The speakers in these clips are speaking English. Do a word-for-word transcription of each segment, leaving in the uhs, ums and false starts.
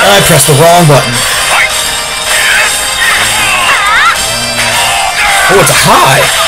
I pressed the wrong button. Oh, it's a high!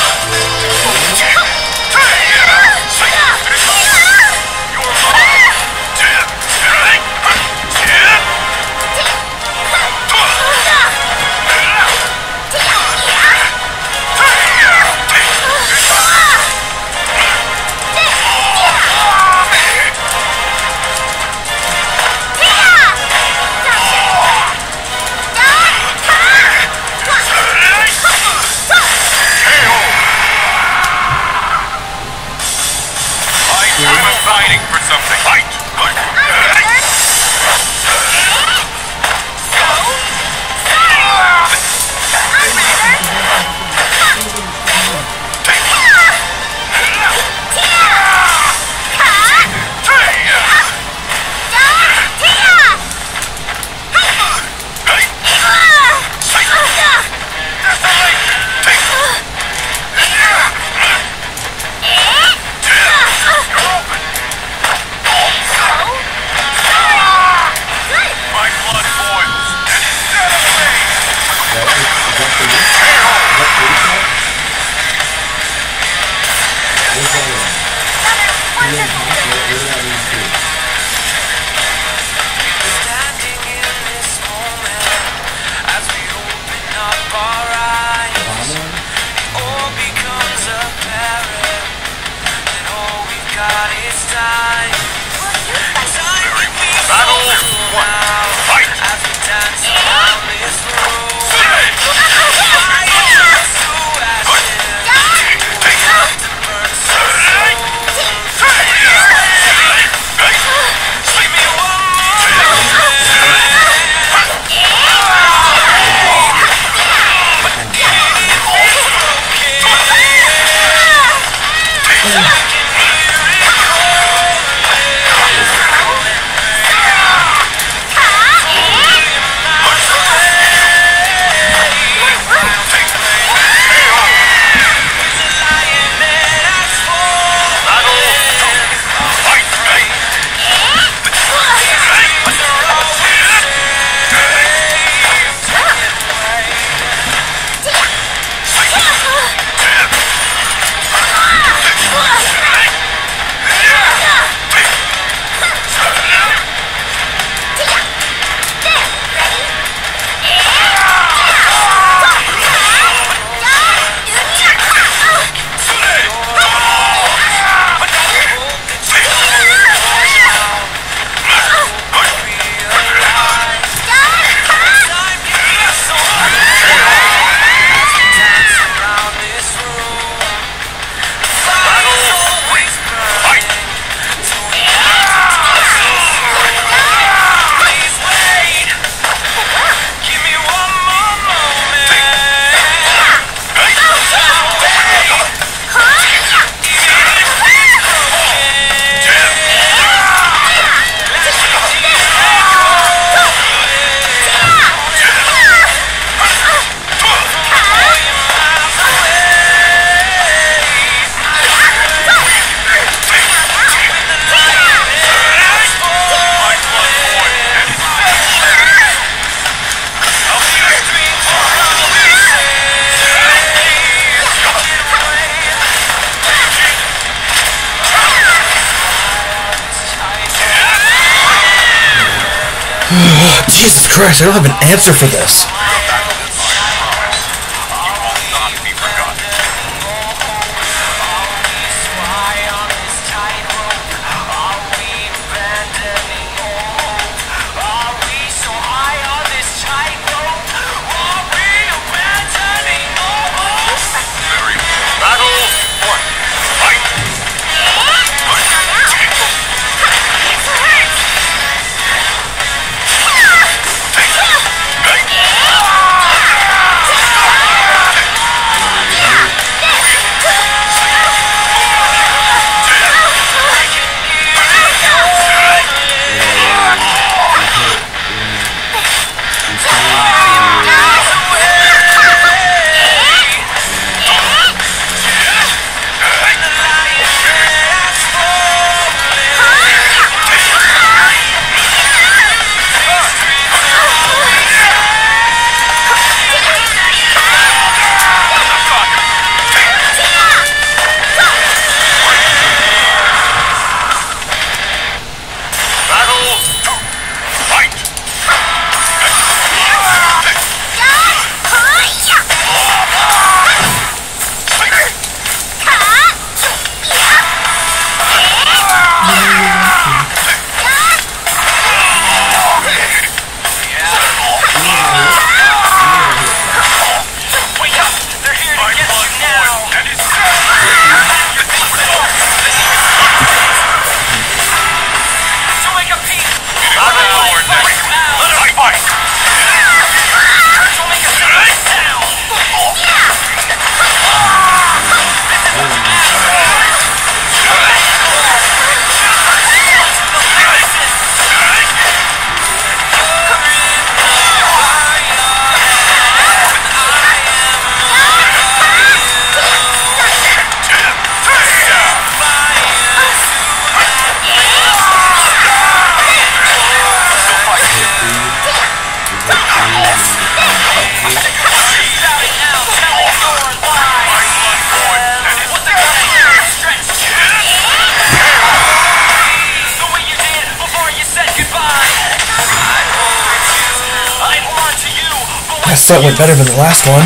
Jesus Christ, I don't have an answer for this. Ah! This fight went better than the last one.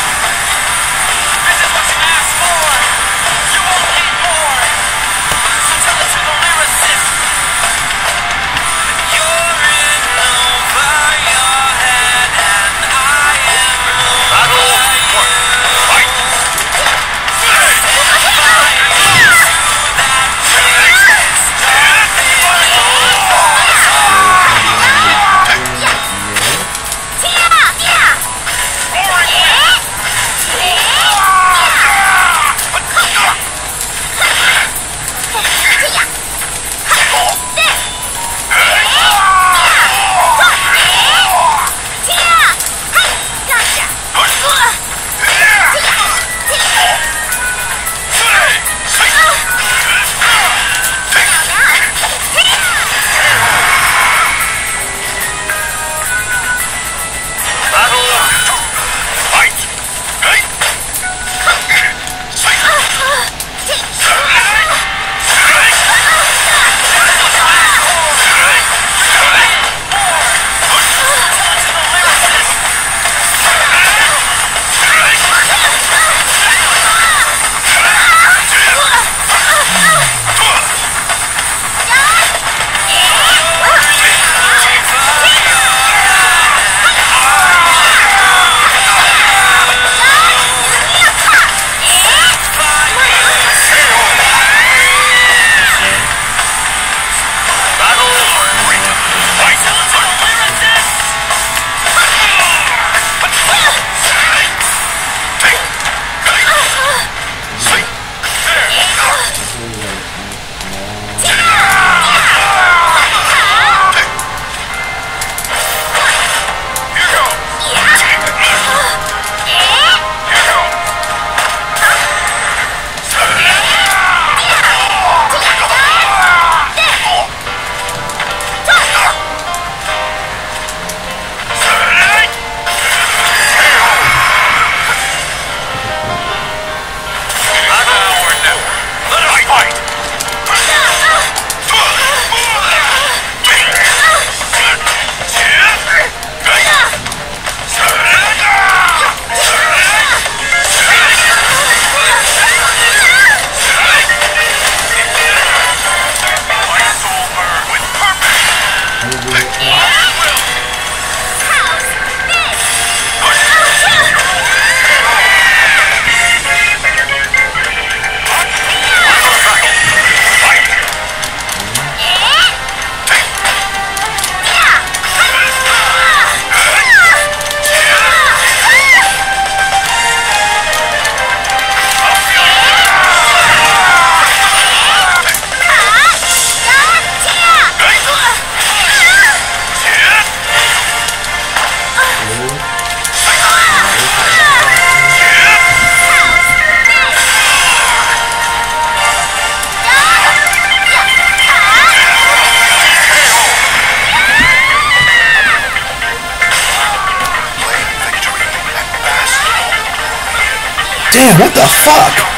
Damn, what the fuck?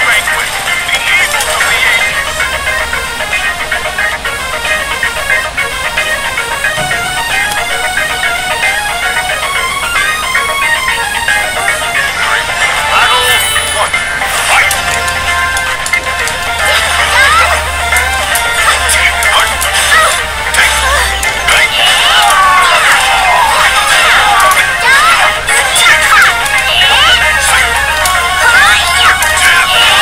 Yeah!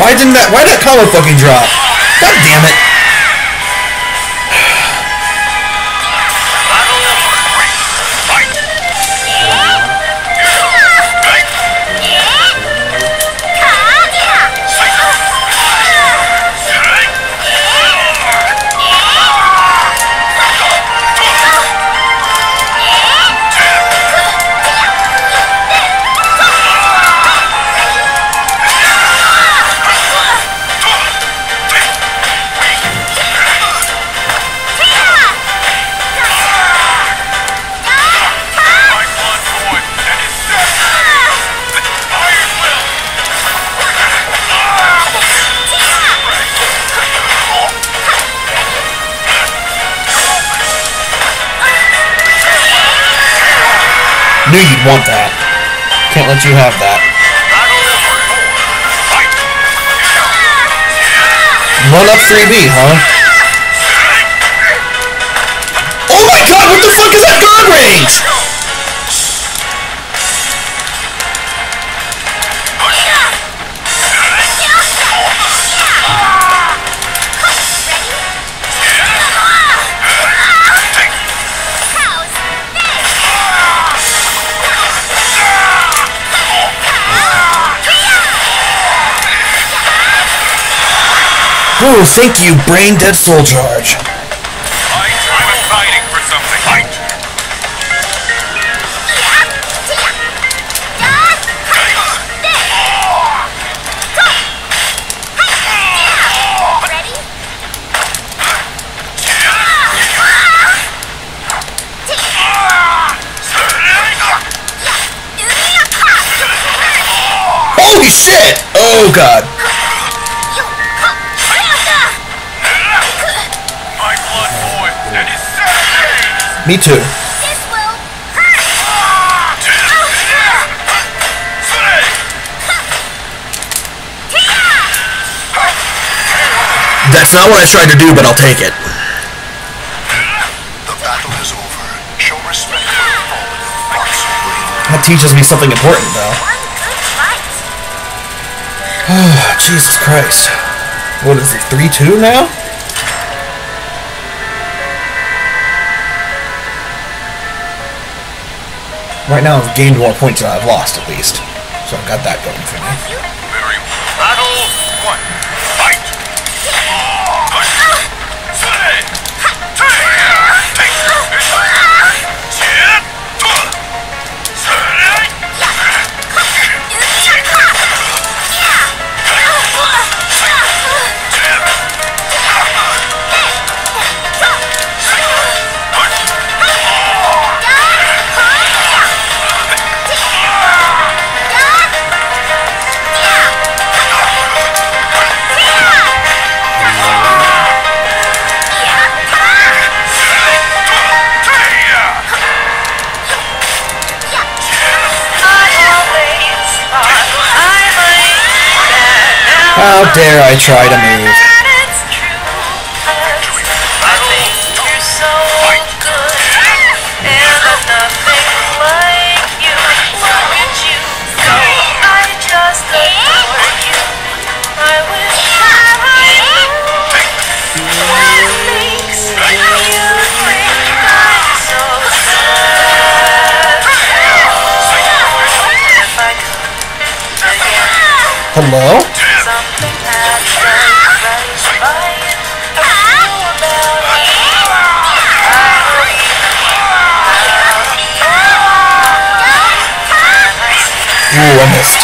Why didn't that? Why did that combo fucking drop? God damn it! Knew you'd want that. Can't let you have that. Run up three B, huh? Oh my god, what the fuck is that gun range? Oh, thank you, brain dead soul charge. I, I was fighting for something. Fight! Holy shit! Oh god. Me too. This will hurt. That's not what I tried to do, but I'll take it. The battle is over. Show respect. That teaches me something important, though. Oh, Jesus Christ. What is it, three two now? Right now I've gained more points than I've lost, at least. So I've got that going for me. Very well. Battle one. Fight! How dare I try to move? Hello? Ooh, I missed.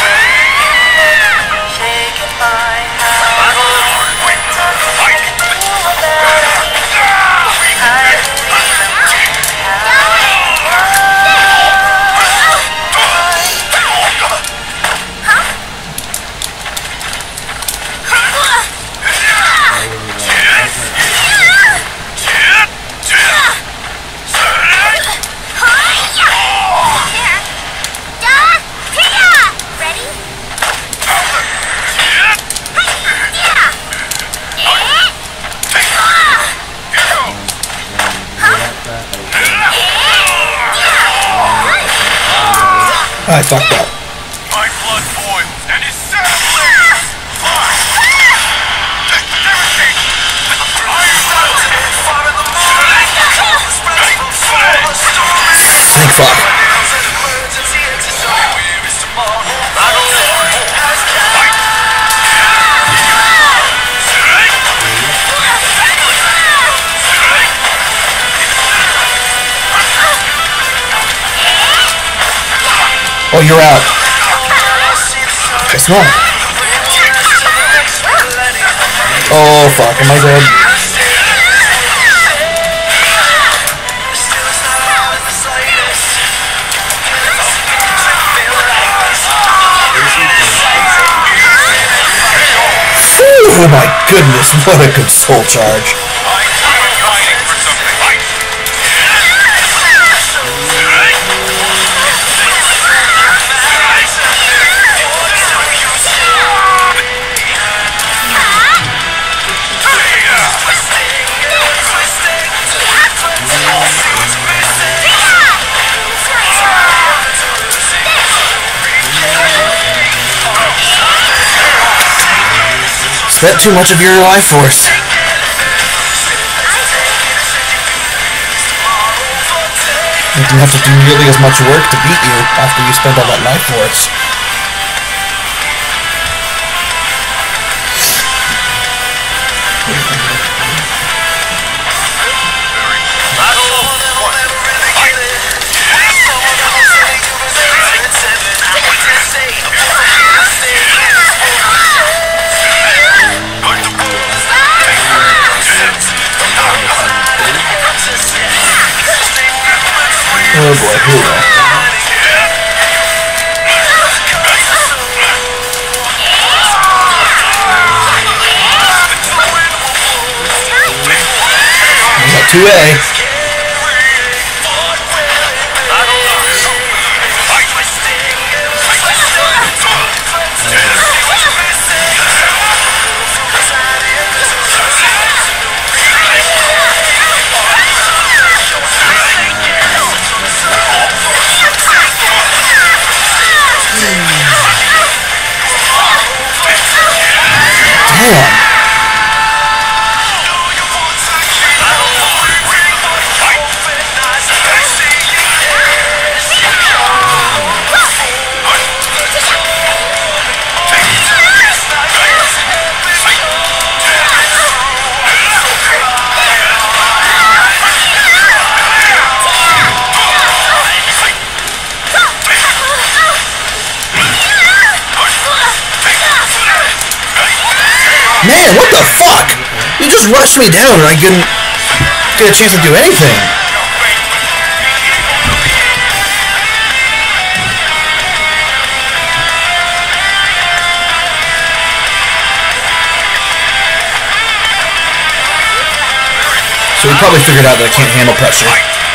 I fucked up. My blood boils and is set ablaze. fuck. Oh, you're out. Guess not. Oh, fuck. Am I dead? Oh my goodness, what a good soul charge. Spent too much of your life force. You didn't have to do nearly as much work to beat you after you spent all that life force. Oh boy, here we go. We got two A. Man, what the fuck? You just rushed me down and I couldn't get a chance to do anything. So we probably figured out that I can't handle pressure.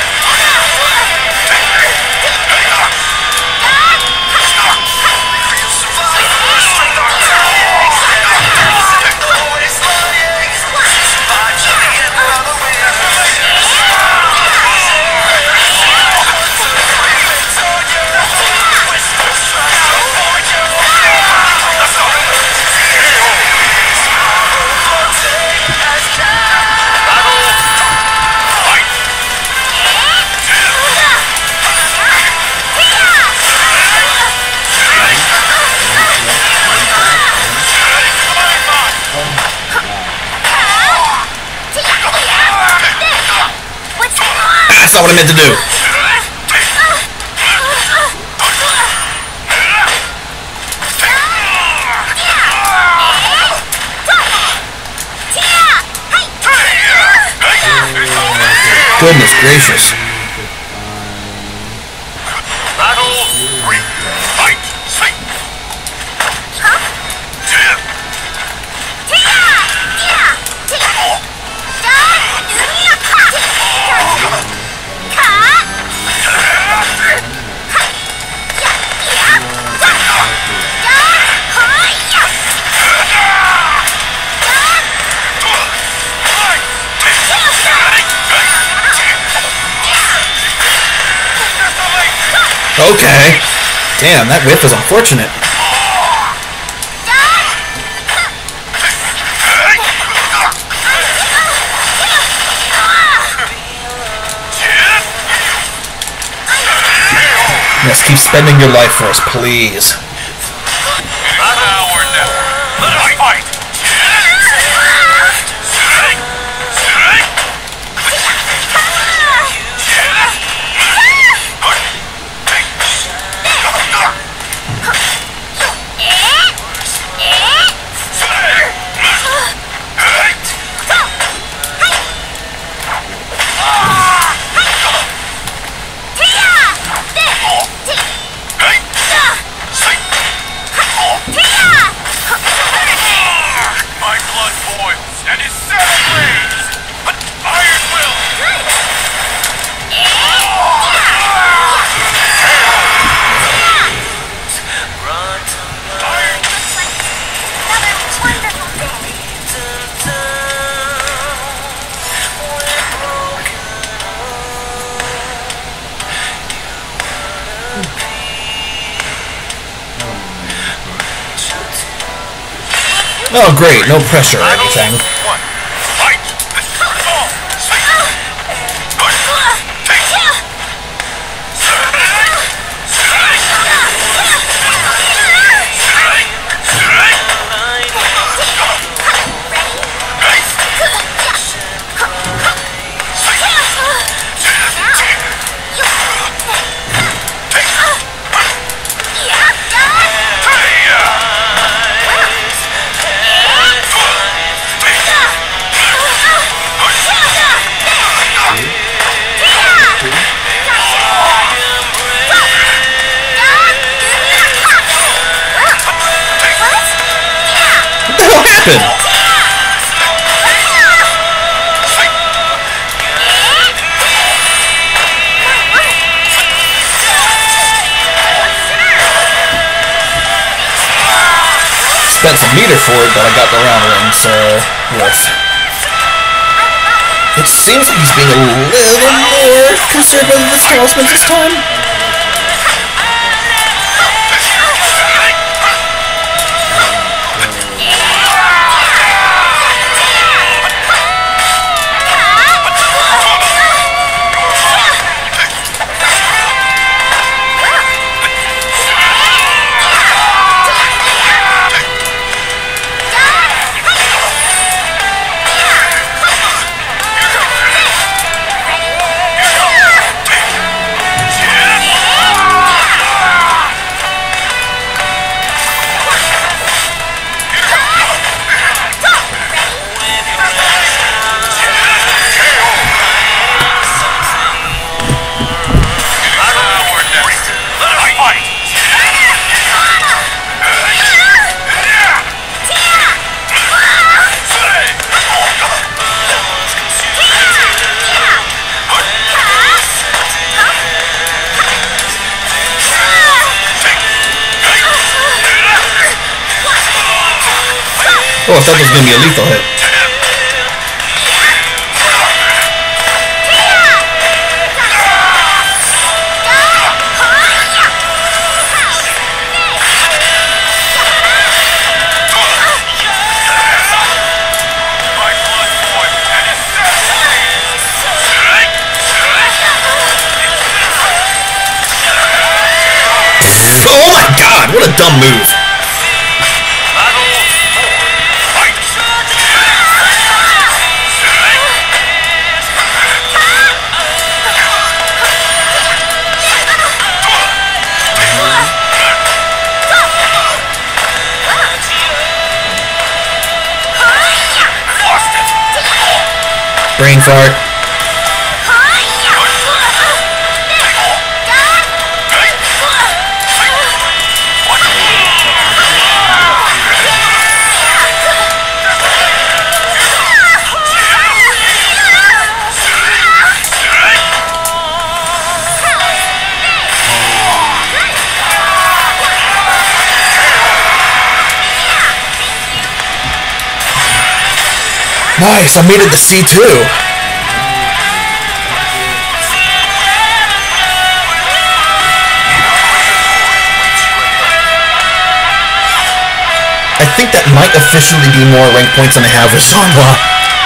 That's not what I meant to do. Goodness gracious. Okay. Damn, that whiff is unfortunate. Yes, keep spending your life for us, please. Now or never. Let us fight. My blood boils and is set ablaze, but iron will. Oh, great. No pressure or anything. One. Fight. Proton. What happened? Spent some meter for it, but I got the round one, so yes. It seems like he's being a little more conservative with his talismans this time. Oh, I thought it was going to be a lethal hit. Oh my god, what a dumb move. Brain fart. Nice, I made it to C two. I think that might officially be more rank points than I have with Sanhua.